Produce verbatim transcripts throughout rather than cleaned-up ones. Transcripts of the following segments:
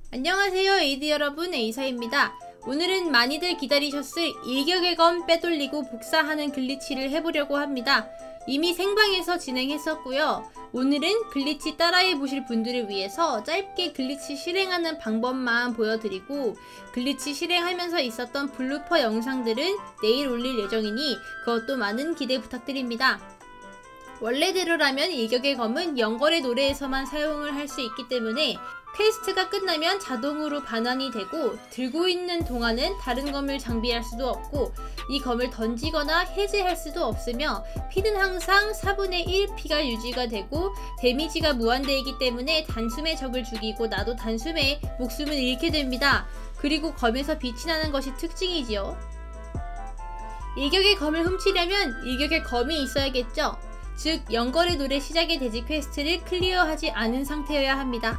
안녕하세요 에이디 여러분, 에이사입니다. 오늘은 많이들 기다리셨을 일격의 검 빼돌리고 복사하는 글리치를 해보려고 합니다. 이미 생방에서 진행했었고요. 오늘은 글리치 따라해보실 분들을 위해서 짧게 글리치 실행하는 방법만 보여드리고, 글리치 실행하면서 있었던 블루퍼 영상들은 내일 올릴 예정이니 그것도 많은 기대 부탁드립니다. 원래대로라면 일격의 검은 영걸의 노래에서만 사용을 할 수 있기 때문에 퀘스트가 끝나면 자동으로 반환이 되고, 들고 있는 동안은 다른 검을 장비할 수도 없고 이 검을 던지거나 해제할 수도 없으며, 피는 항상 사분의 일 피가 유지가 되고 데미지가 무한대이기 때문에 단숨에 적을 죽이고 나도 단숨에 목숨을 잃게 됩니다. 그리고 검에서 빛이 나는 것이 특징이지요. 일격의 검을 훔치려면 일격의 검이 있어야겠죠. 즉 영걸의 노래 시작의 대지 퀘스트를 클리어하지 않은 상태여야 합니다.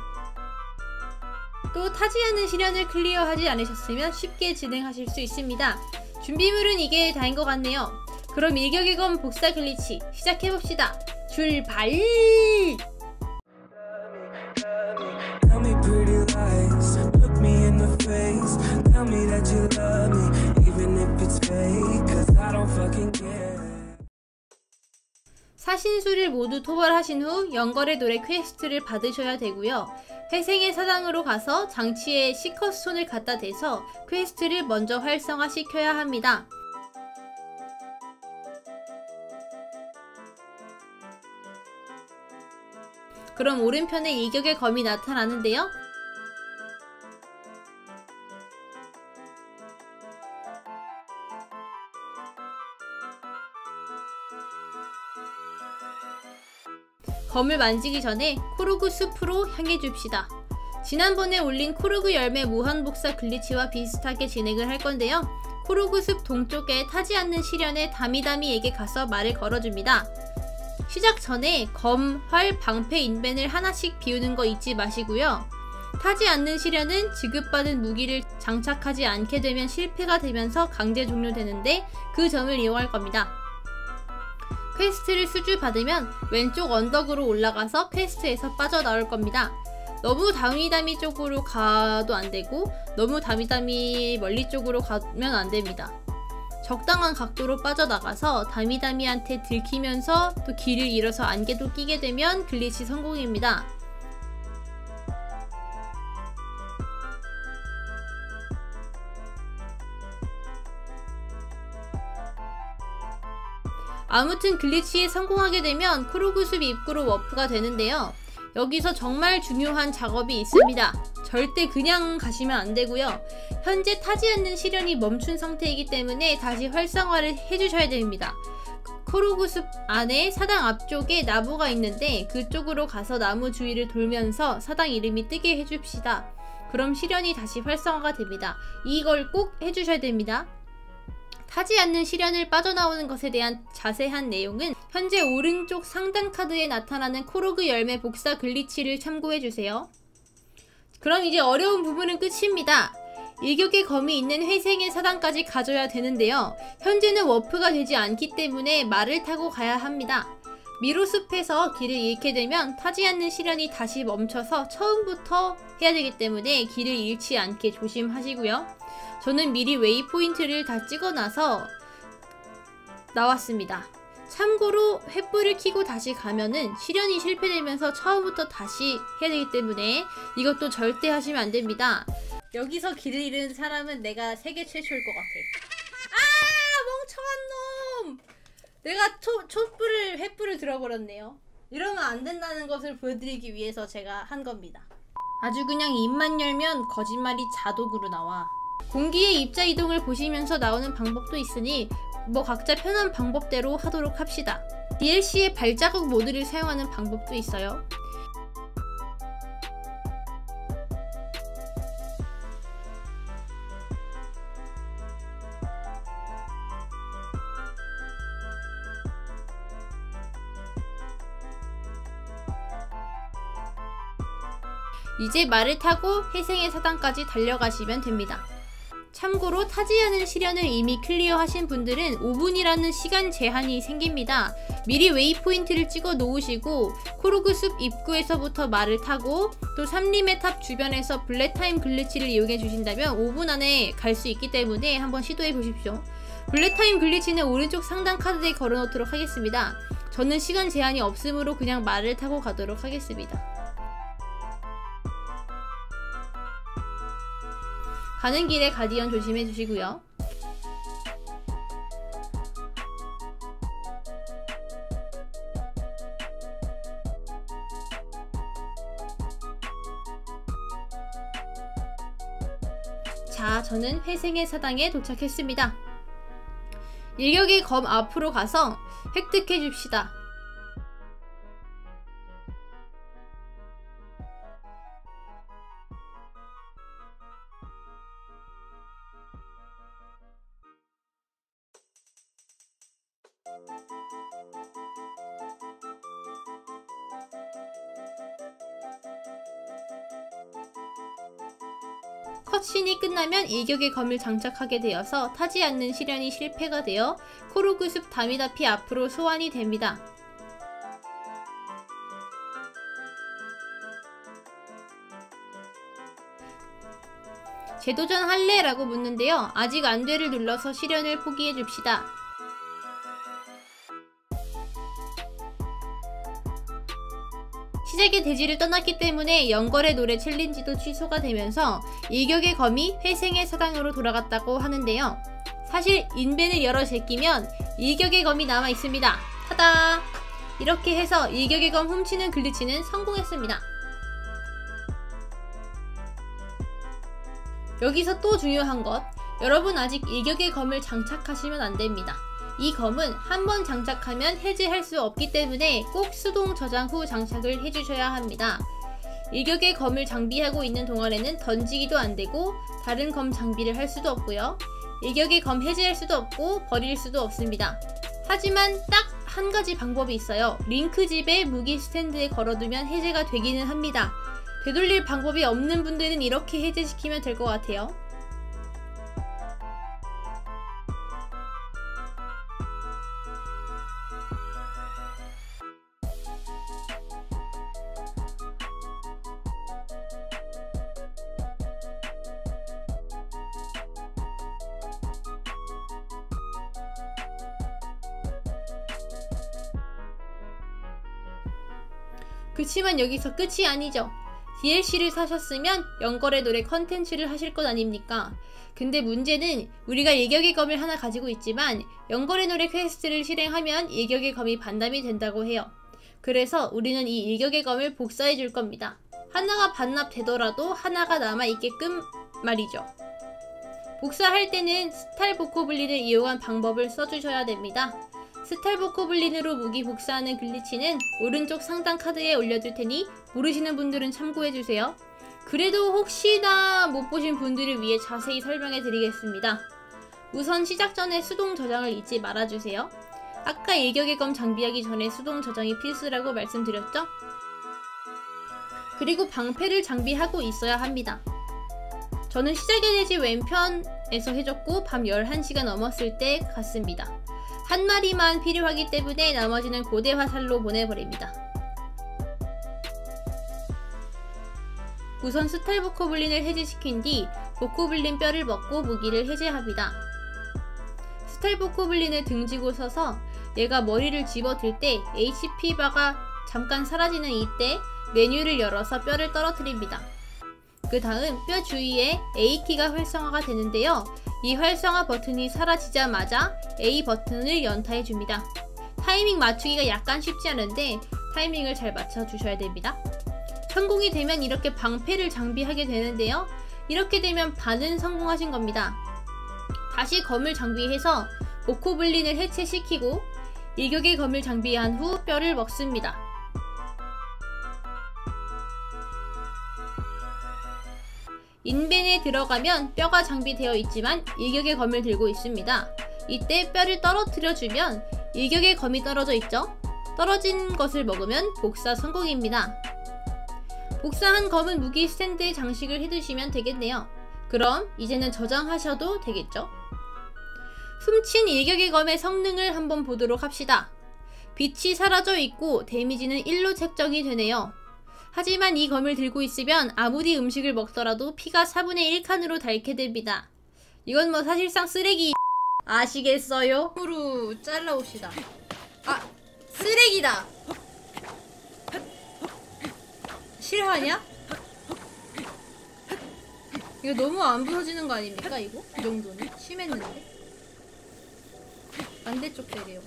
또 타지 않는 시련을 클리어하지 않으셨으면 쉽게 진행하실 수 있습니다. 준비물은 이게 다인 것 같네요. 그럼 일격의 검 복사 글리치 시작해봅시다. 출발! 사신수를 모두 토벌하신 후 영걸의 노래 퀘스트를 받으셔야 되고요. 회생의 사당으로 가서 장치에 시커스톤을 갖다 대서 퀘스트를 먼저 활성화시켜야 합니다. 그럼 오른편에 일격의 검이 나타나는데요. 검을 만지기 전에 코르그 숲으로 향해 줍시다. 지난번에 올린 코르그 열매 무한복사 글리치와 비슷하게 진행을 할 건데요. 코르그 숲 동쪽에 타지 않는 시련의 다미다미에게 가서 말을 걸어줍니다. 시작 전에 검, 활, 방패, 인벤을 하나씩 비우는 거 잊지 마시고요. 타지 않는 시련은 지급받은 무기를 장착하지 않게 되면 실패가 되면서 강제 종료되는데 그 점을 이용할 겁니다. 퀘스트를 수주받으면 왼쪽 언덕으로 올라가서 퀘스트에서 빠져나올 겁니다. 너무 다미다미 쪽으로 가도 안되고 너무 다미다미 멀리 쪽으로 가면 안됩니다. 적당한 각도로 빠져나가서 다미다미한테 들키면서 또 길을 잃어서 안개도 끼게 되면 글리치 성공입니다. 아무튼 글리치에 성공하게 되면 코르그 숲 입구로 워프가 되는데요. 여기서 정말 중요한 작업이 있습니다. 절대 그냥 가시면 안되고요. 현재 타지 않는 시련이 멈춘 상태이기 때문에 다시 활성화를 해주셔야 됩니다. 코르그 숲 안에 사당 앞쪽에 나무가 있는데 그쪽으로 가서 나무 주위를 돌면서 사당 이름이 뜨게 해줍시다. 그럼 시련이 다시 활성화가 됩니다. 이걸 꼭 해주셔야 됩니다. 타지 않는 시련을 빠져나오는 것에 대한 자세한 내용은 현재 오른쪽 상단 카드에 나타나는 코르그 열매 복사 글리치를 참고해주세요. 그럼 이제 어려운 부분은 끝입니다. 일격의 검이 있는 회생의 사당까지 가져야 되는데요. 현재는 워프가 되지 않기 때문에 말을 타고 가야 합니다. 미로숲에서 길을 잃게 되면 타지 않는 시련이 다시 멈춰서 처음부터 해야 되기 때문에 길을 잃지 않게 조심하시고요. 저는 미리 웨이포인트를 다 찍어놔서 나왔습니다. 참고로 횃불을 켜고 다시 가면은 시련이 실패되면서 처음부터 다시 해야 되기 때문에 이것도 절대 하시면 안됩니다. 여기서 길을 잃은 사람은 내가 세계 최초일 것 같아. 아! 멍청한 놈! 내가 초, 촛불을, 횃불을 들어버렸네요. 이러면 안 된다는 것을 보여드리기 위해서 제가 한 겁니다. 아주 그냥 입만 열면 거짓말이 자동으로 나와. 공기의 입자 이동을 보시면서 나오는 방법도 있으니 뭐 각자 편한 방법대로 하도록 합시다. 디엘씨의 발자국 모드를 사용하는 방법도 있어요. 이제 말을 타고 회생의 사당까지 달려가시면 됩니다. 참고로 타지 않은 시련을 이미 클리어하신 분들은 오 분이라는 시간 제한이 생깁니다. 미리 웨이포인트를 찍어 놓으시고 코르그 숲 입구에서부터 말을 타고 또 삼림의 탑 주변에서 블랙타임 글리치를 이용해 주신다면 오 분 안에 갈 수 있기 때문에 한번 시도해 보십시오. 블랙타임 글리치는 오른쪽 상단 카드에 걸어 놓도록 하겠습니다. 저는 시간 제한이 없으므로 그냥 말을 타고 가도록 하겠습니다. 가는 길에 가디언 조심해 주시고요. 자, 저는 회생의 사당에 도착했습니다. 일격의 검 앞으로 가서 획득해 줍시다. 컷신이 끝나면 일격의 검을 장착하게 되어서 타지 않는 시련이 실패가 되어 코르그 숲 다미다피 앞으로 소환이 됩니다. 재도전 할래? 라고 묻는데요. 아직 안돼를 눌러서 시련을 포기해 줍시다. 시작의 대지를 떠났기 때문에 연걸의 노래 챌린지도 취소가 되면서 일격의 검이 회생의 사당으로 돌아갔다고 하는데요. 사실 인벤을 열어 제끼면 일격의 검이 남아 있습니다. 타다! 이렇게 해서 일격의 검 훔치는 글리치는 성공했습니다. 여기서 또 중요한 것, 여러분 아직 일격의 검을 장착하시면 안됩니다. 이 검은 한번 장착하면 해제할 수 없기 때문에 꼭 수동 저장 후 장착을 해주셔야 합니다. 일격의 검을 장비하고 있는 동안에는 던지기도 안되고 다른 검 장비를 할 수도 없고요. 일격의 검 해제할 수도 없고 버릴 수도 없습니다. 하지만 딱 한 가지 방법이 있어요. 링크집에 무기 스탠드에 걸어두면 해제가 되기는 합니다. 되돌릴 방법이 없는 분들은 이렇게 해제시키면 될 것 같아요. 그치만 여기서 끝이 아니죠. 디엘씨를 사셨으면 연걸의 노래 컨텐츠를 하실 것 아닙니까? 근데 문제는 우리가 일격의 검을 하나 가지고 있지만 연걸의 노래 퀘스트를 실행하면 일격의 검이 반납이 된다고 해요. 그래서 우리는 이 일격의 검을 복사해 줄 겁니다. 하나가 반납되더라도 하나가 남아있게끔 말이죠. 복사할 때는 스탈보코블린을 이용한 방법을 써주셔야 됩니다. 스탈보코블린으로 무기 복사하는 글리치는 오른쪽 상단 카드에 올려둘 테니 모르시는 분들은 참고해주세요. 그래도 혹시나 못 보신 분들을 위해 자세히 설명해 드리겠습니다. 우선 시작 전에 수동 저장을 잊지 말아주세요. 아까 일격의 검 장비하기 전에 수동 저장이 필수라고 말씀드렸죠? 그리고 방패를 장비하고 있어야 합니다. 저는 시작의 대지 왼편에서 해줬고 밤 열한 시가 넘었을 때 갔습니다. 한 마리만 필요하기 때문에 나머지는 고대 화살로 보내버립니다. 우선 스탈보코블린을 해제시킨 뒤 보코블린 뼈를 먹고 무기를 해제합니다. 스탈보코블린을 등지고 서서 얘가 머리를 집어들 때 에이치피 바가 잠깐 사라지는 이때 메뉴를 열어서 뼈를 떨어뜨립니다. 그 다음 뼈 주위에 A키가 활성화가 되는데요. 이 활성화 버튼이 사라지자마자 A 버튼을 연타해줍니다. 타이밍 맞추기가 약간 쉽지 않은데 타이밍을 잘 맞춰주셔야 됩니다. 성공이 되면 이렇게 방패를 장비하게 되는데요. 이렇게 되면 반은 성공하신 겁니다. 다시 검을 장비해서 보코블린을 해체시키고 일격의 검을 장비한 후 뼈를 먹습니다. 인벤에 들어가면 뼈가 장비되어 있지만 일격의 검을 들고 있습니다. 이때 뼈를 떨어뜨려주면 일격의 검이 떨어져 있죠? 떨어진 것을 먹으면 복사 성공입니다. 복사한 검은 무기 스탠드에 장식을 해두시면 되겠네요. 그럼 이제는 저장하셔도 되겠죠? 훔친 일격의 검의 성능을 한번 보도록 합시다. 빛이 사라져 있고 데미지는 일로 책정이 되네요. 하지만 이 검을 들고 있으면 아무리 음식을 먹더라도 피가 사분의 일 칸으로 닳게 됩니다. 이건 뭐 사실상 쓰레기 아시겠어요? 으로 잘라옵시다. 아! 쓰레기다! 싫어하냐? 이거 너무 안 부서지는 거 아닙니까 이거? 이 정도는? 심했는데? 반대쪽 때려요.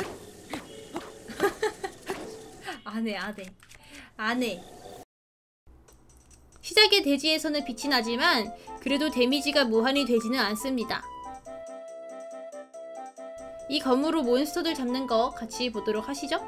안해 안해 안해. 시작의 대지에서는 빛이 나지만 그래도 데미지가 무한히 되지는 않습니다. 이 검으로 몬스터들 잡는 거 같이 보도록 하시죠.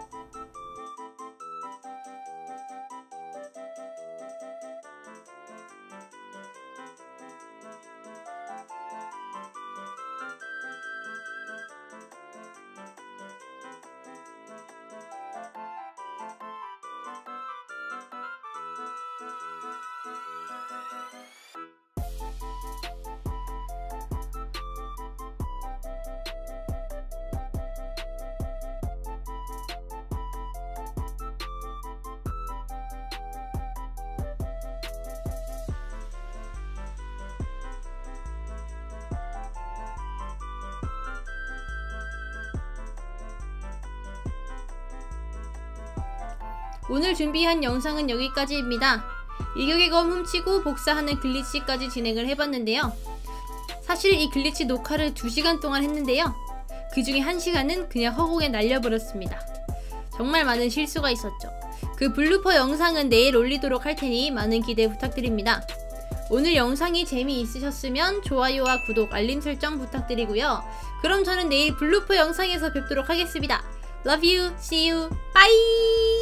오늘 준비한 영상은 여기까지입니다. 일격의 검 훔치고 복사하는 글리치까지 진행을 해봤는데요. 사실 이 글리치 녹화를 두 시간 동안 했는데요. 그 중에 한 시간은 그냥 허공에 날려버렸습니다. 정말 많은 실수가 있었죠. 그 블루퍼 영상은 내일 올리도록 할 테니 많은 기대 부탁드립니다. 오늘 영상이 재미있으셨으면 좋아요와 구독, 알림 설정 부탁드리고요. 그럼 저는 내일 블루퍼 영상에서 뵙도록 하겠습니다. Love you, see you, bye!